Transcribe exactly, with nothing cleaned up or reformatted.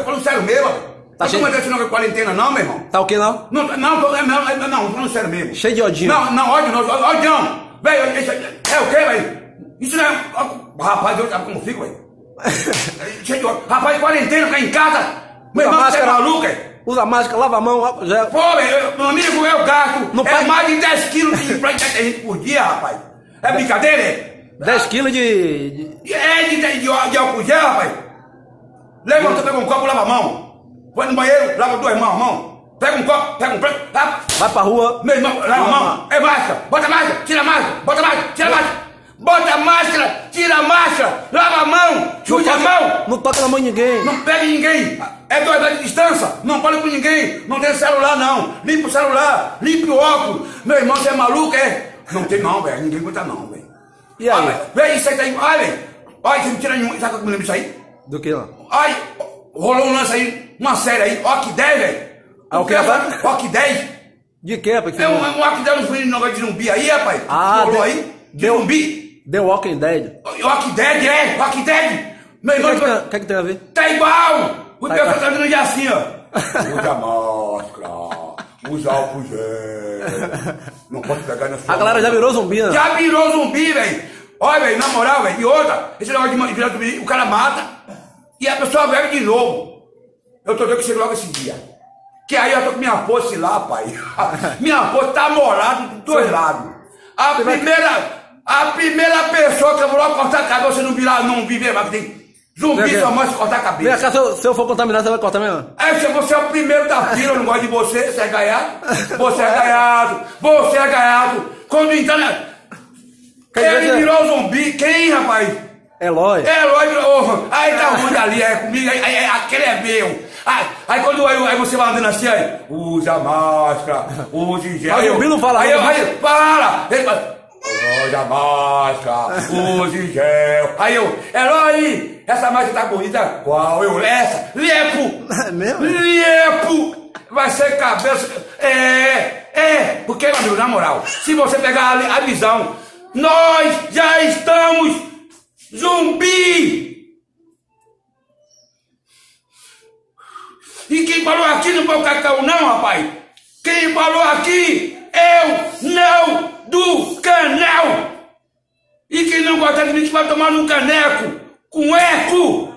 falando sério mesmo, velho. Tá não cheio... tô esse negócio de quarentena não, meu irmão. Tá o que não? Não, não, tô, não, não, não, falando sério mesmo. Cheio de odinho. Não, não, ódio não, ódio não. Velho, é o quê, velho? Isso não é... Rapaz, eu sabe como fico, velho? Cheio de ódio. Rapaz, quarentena, ficar em casa. Meu irmão, você é maluco, é? Usa máscara, lava a mão, álcool gel. Pô, velho, meu amigo, eu gasto não é paga... mais de dez quilos de detergente por dia, rapaz. É brincadeira, é? dez quilos de... de... É, de, de, de, de álcool gel, rapaz. Levanta, pega um copo, lava a mão. Vai no banheiro, lava duas mãos, mão. Pega um copo, pega um prato, lava. Vai pra rua. Meu irmão, lava a mão. É máscara, bota máscara, tira a máscara, bota máscara, tira a máscara. Bota a máscara, tira a máscara, lava a mão, suja a mão. Não toca na mão de ninguém. Não pega ninguém. É dois metros de distância. Não fale com ninguém. Não tem celular, não. Limpa o celular, limpa o óculos. Meu irmão, você é maluco, é? Não tem não, velho. Ninguém aguenta não, velho. E aí? Vem, isso aí tá aí. Ai, velho. Ai, você não tira nenhum. Sabe o que eu me lembro disso aí? Do que lá? Ai, rolou um lance aí, uma série aí, Rock dez, velho. Ah, o que, rapaz? Rock dez. De que, rapaz? É um, um Rock dez, uns meninos negócio de zumbi aí, rapaz. Ah, rolou de, aí? De The, zumbi. The Walking Dead. Rock dez, é, Rock dez. Meu irmão, o que, que, que, que tem a ver? Tá igual. O tá teu tá vindo de assim, ó. Usa máscara, usa álcool gel. Não pode pegar na sua A galera já virou zumbi, né? Já virou zumbi, velho. Olha, velho, na moral, velho. E outra, esse negócio de virar zumbi, o cara mata e a pessoa bebe de novo. Eu tô vendo que chega logo esse dia. Que aí eu tô com minha posse lá, pai. Minha posse tá molada dos dois lados. A você primeira, vai... a primeira pessoa que eu vou lá cortar a cabeça, você não virar, não viver, mas tem zumbi só mais cortar a cabeça. Vem cá, se eu, se eu for contaminado, você vai cortar mesmo? É, se você é o primeiro da fila, eu não gosto de você, você é gaiado. Você é gaiado, você é gaiado. Quando então, né? Ele virou zumbi, quem, rapaz? Eloy. Eloy virou. Aí tá onde ali, é comigo, aí, aí, aquele é meu. Aí, aí quando aí, aí você vai andando assim, aí, usa máscara, use gel. Aí o zumbi não fala. Aí eu, aí, para! Ele fala, usa máscara, use gel. Aí eu, Eloy, essa máscara tá bonita, qual? Eu, essa, Lepo! É mesmo? Lepo! Vai ser cabeça. É, é, porque, meu amigo, na moral, se você pegar a, a visão, nós já estamos zumbi! E quem falou aqui não foi o Cacau não, rapaz. Quem falou aqui é o não do canal. E quem não gosta de mim vai tomar no caneco com eco.